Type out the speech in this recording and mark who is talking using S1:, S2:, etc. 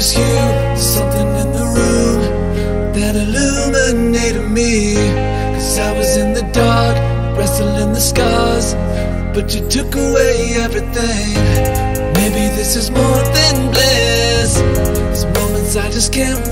S1: was you, something in the room that illuminated me. Cause I was in the dark, wrestling the scars, but you took away everything. Maybe this is more than bliss. These moments I just can't